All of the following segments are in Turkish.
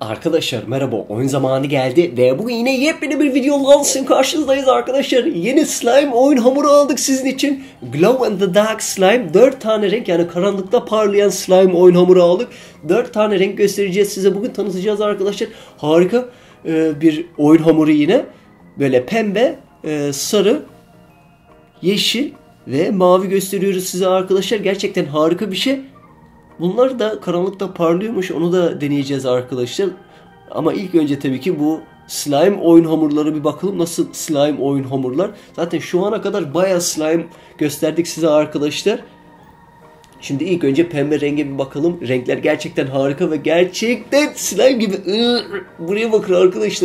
Arkadaşlar merhaba, oyun zamanı geldi ve bugün yine yepyeni bir video lansın karşınızdayız arkadaşlar. Yeni slime oyun hamuru aldık sizin için. Glow in the Dark slime, 4 tane renk, yani karanlıkta parlayan slime oyun hamuru aldık. 4 tane renk göstereceğiz size, bugün tanıtacağız arkadaşlar. Harika bir oyun hamuru yine. Böyle pembe, sarı, yeşil ve mavi gösteriyoruz size arkadaşlar. Gerçekten harika bir şey. Bunlar da karanlıkta parlıyormuş. Onu da deneyeceğiz arkadaşlar. Ama ilk önce tabii ki bu slime oyun hamurları bir bakalım. Nasıl slime oyun hamurlar. Zaten şu ana kadar bayağı slime gösterdik size arkadaşlar. Şimdi ilk önce pembe renge bir bakalım. Renkler gerçekten harika ve gerçekten slime gibi. Buraya bakın arkadaşlar.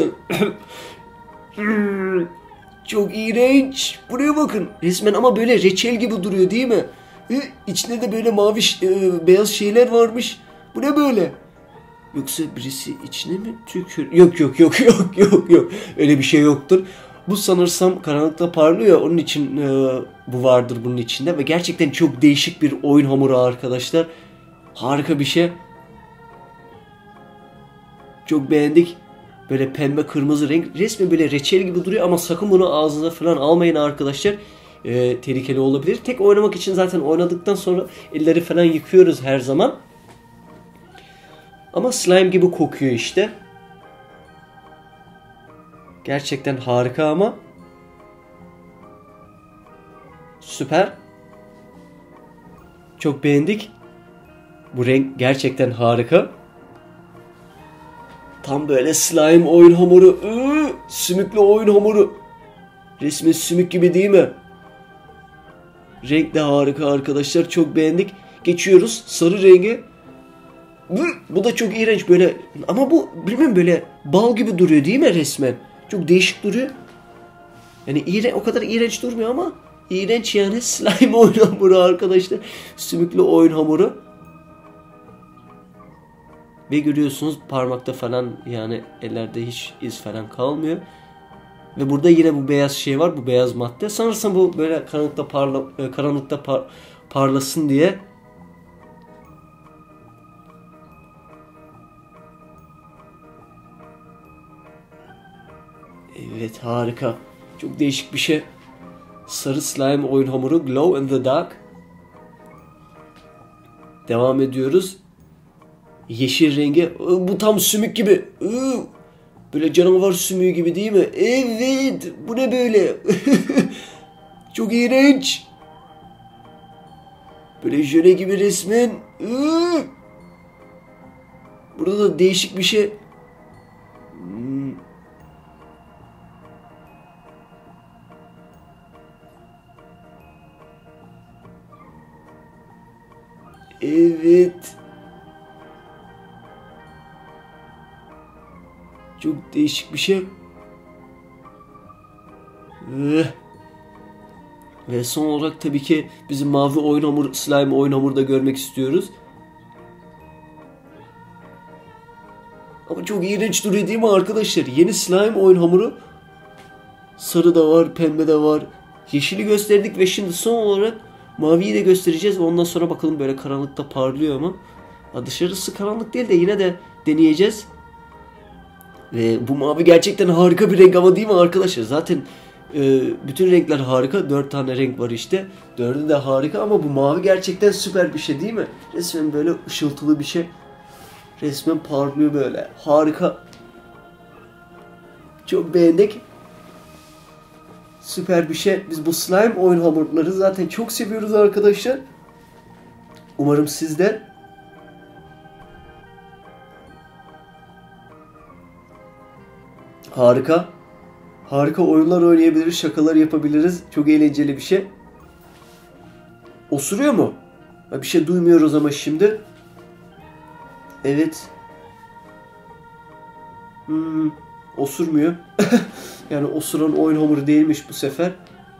Çok iğrenç. Buraya bakın. Resmen ama böyle reçel gibi duruyor değil mi? İçinde de böyle mavi beyaz şeyler varmış. Bu ne böyle? Yoksa birisi içine mi tükür? Yok. Öyle bir şey yoktur. Bu sanırsam karanlıkta parlıyor. Onun için bu vardır bunun içinde. Ve gerçekten çok değişik bir oyun hamuru arkadaşlar. Harika bir şey. Çok beğendik. Böyle pembe kırmızı renk. Resmen böyle reçel gibi duruyor ama sakın bunu ağzınıza falan almayın arkadaşlar. Tehlikeli olabilir. Tek oynamak için zaten oynadıktan sonra elleri falan yıkıyoruz her zaman. Ama slime gibi kokuyor işte. Gerçekten harika ama. Süper. Çok beğendik. Bu renk gerçekten harika. Tam böyle slime oyun hamuru. Sümüklü oyun hamuru. Resmen sümük gibi değil mi? Renk de harika arkadaşlar. Çok beğendik. Geçiyoruz sarı rengi. Bu da çok iğrenç böyle. Ama bu bilmiyorum, böyle bal gibi duruyor değil mi resmen? Çok değişik duruyor. Yani o kadar iğrenç durmuyor ama iğrenç yani. Slime oyun hamuru arkadaşlar. Sümüklü oyun hamuru. Ve görüyorsunuz parmakta falan, yani ellerde hiç iz falan kalmıyor. Ve burada yine bu beyaz şey var. Bu beyaz madde. Sanırsam bu böyle karanlıkta parlasın diye. Evet, harika. Çok değişik bir şey. Sarı slime oyun hamuru. Glow in the Dark. Devam ediyoruz. Yeşil rengi. Bu tam sümük gibi. Böyle canavar sümüğü gibi değil mi? Evet. Bu ne böyle? Çok iğrenç. Böyle jöle gibi resmen. Burada da değişik bir şey. Evet. Çok değişik bir şey. Ve son olarak tabii ki bizim mavi oyun hamuru, slime oyun hamuru da görmek istiyoruz. Ama çok iğrenç duruyor değil mi arkadaşlar? Yeni slime oyun hamuru. Sarı da var, pembe de var. Yeşili gösterdik ve şimdi son olarak maviyi de göstereceğiz ve ondan sonra bakalım böyle karanlıkta parlıyor mu? Dışarısı karanlık değil de yine de deneyeceğiz. Ve bu mavi gerçekten harika bir renk ama değil mi arkadaşlar? Zaten bütün renkler harika. 4 tane renk var işte. 4'ü de harika ama bu mavi gerçekten süper bir şey değil mi? Resmen böyle ışıltılı bir şey. Resmen parlıyor böyle. Harika. Çok beğendik. Süper bir şey. Biz bu slime oyun hamurları zaten çok seviyoruz arkadaşlar. Umarım siz de. Harika. Harika oyunlar oynayabiliriz, şakalar yapabiliriz. Çok eğlenceli bir şey. Osuruyor mu? Bir şey duymuyoruz ama şimdi. Evet. Osurmuyor. Yani osuran oyun hamuru değilmiş bu sefer.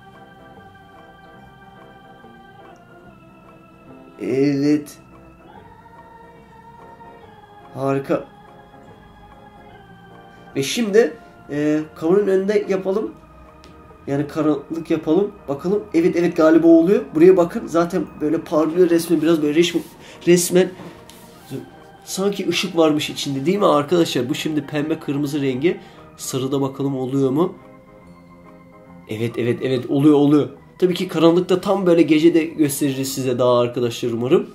Evet. Harika. Ve şimdi kameranın önünde yapalım. Yani karanlık yapalım. Bakalım. Evet galiba oluyor. Buraya bakın. Zaten böyle parlıyor resmen. Biraz böyle resmen Sanki ışık varmış içinde değil mi arkadaşlar? Bu şimdi pembe kırmızı rengi. Sarıda bakalım oluyor mu? Evet oluyor. Tabii ki karanlıkta tam böyle gecede göstereceğiz size daha arkadaşlar umarım.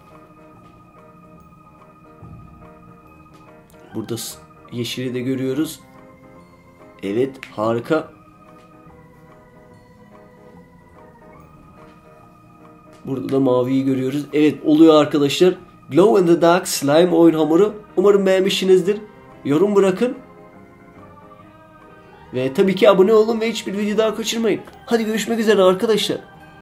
Burada yeşili de görüyoruz. Evet harika. Burada da maviyi görüyoruz. Evet oluyor arkadaşlar. Glow in the Dark Slime oyun hamuru. Umarım beğenmişsinizdir. Yorum bırakın. Ve tabii ki abone olun ve hiçbir video daha kaçırmayın. Hadi görüşmek üzere arkadaşlar.